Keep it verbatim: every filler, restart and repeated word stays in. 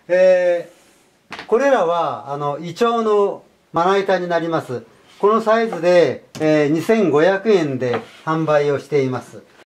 えー、これらはあのイチョウのまな板になります。このサイズで、えー、にせんごひゃくえんで販売をしています。